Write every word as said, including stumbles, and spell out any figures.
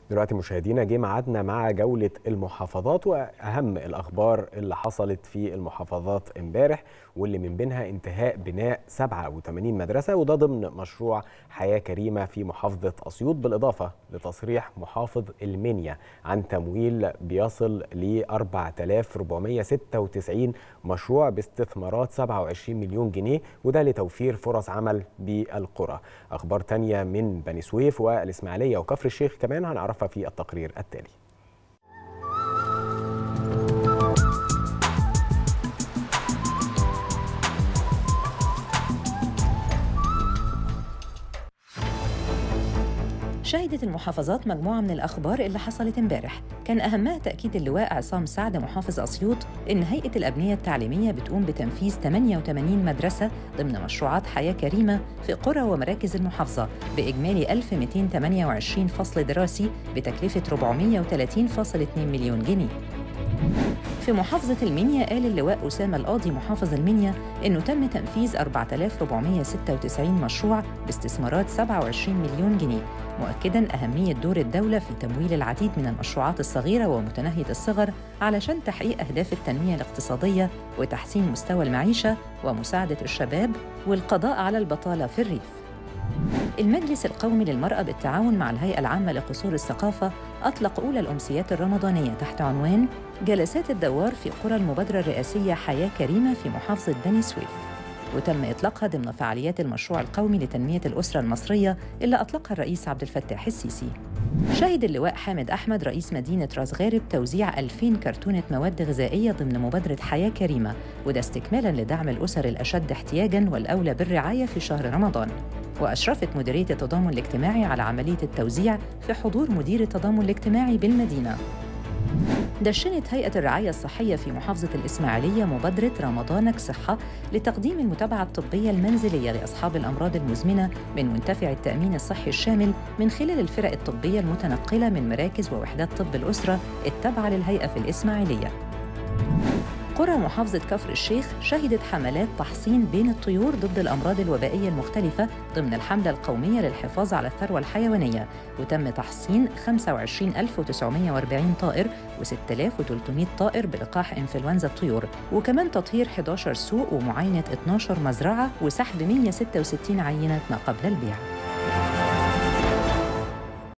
دلوقتي مشاهدينا جه ميعادنا مع جولة المحافظات وأهم الأخبار اللي حصلت في المحافظات امبارح، واللي من بينها انتهاء بناء سبعة وثمانين مدرسة، وده ضمن مشروع حياة كريمة في محافظة أسيوط، بالإضافة لتصريح محافظ المنيا عن تمويل بيصل ل أربعة آلاف وأربعمائة وستة وتسعين مشروع باستثمارات سبعة وعشرين مليون جنيه، وده لتوفير فرص عمل بالقرى. أخبار تانية من بني سويف والإسماعيلية وكفر الشيخ كمان هنعرفها في التقرير التالي. شهدت المحافظات مجموعة من الأخبار اللي حصلت امبارح، كان أهمها تأكيد اللواء عصام سعد محافظ أسيوط إن هيئة الأبنية التعليمية بتقوم بتنفيذ ثمانية وثمانين مدرسة ضمن مشروعات حياة كريمة في قرى ومراكز المحافظة بإجمالي ألف ومئتين وثمانية وعشرين فصل دراسي بتكلفة أربعمائة وثلاثين فاصلة اثنين مليون جنيه. في محافظة المنيا قال اللواء أسامة القاضي محافظ المنيا إنه تم تنفيذ أربعة آلاف وأربعمائة وستة وتسعين مشروع باستثمارات سبعة وعشرين مليون جنيه، مؤكداً أهمية دور الدولة في تمويل العديد من المشروعات الصغيرة ومتناهية الصغر علشان تحقيق أهداف التنمية الاقتصادية وتحسين مستوى المعيشة ومساعدة الشباب والقضاء على البطالة في الريف. المجلس القومي للمرأة بالتعاون مع الهيئة العامة لقصور الثقافة أطلق أولى الأمسيات الرمضانية تحت عنوان جلسات الدوار في قرى المبادرة الرئاسية حياة كريمة في محافظة بني سويف، وتم إطلاقها ضمن فعاليات المشروع القومي لتنمية الأسرة المصرية اللي أطلقها الرئيس عبد الفتاح السيسي. شهد اللواء حامد أحمد رئيس مدينة راس غارب توزيع ألفين كرتونة مواد غذائية ضمن مبادرة حياة كريمة، وده استكمالاً لدعم الأسر الأشد احتياجاً والأولى بالرعاية في شهر رمضان. وأشرفت مديرية التضامن الاجتماعي على عملية التوزيع في حضور مدير التضامن الاجتماعي بالمدينة. دشنت هيئة الرعاية الصحية في محافظة الإسماعيلية مبادرة رمضانك صحة لتقديم المتابعة الطبية المنزلية لأصحاب الأمراض المزمنة من منتفع التأمين الصحي الشامل من خلال الفرق الطبية المتنقلة من مراكز ووحدات طب الأسرة التابعة للهيئة في الإسماعيلية. قرى محافظة كفر الشيخ شهدت حملات تحصين بين الطيور ضد الأمراض الوبائية المختلفة ضمن الحملة القومية للحفاظ على الثروة الحيوانية، وتم تحصين خمسة وعشرين ألف وتسعمائة وأربعين طائر وستة آلاف وثلاثمائة طائر بلقاح إنفلونزا الطيور، وكمان تطهير أحد عشر سوق ومعاينة اثنتي عشرة مزرعة وسحب مئة وستة وستين عينة ما قبل البيع.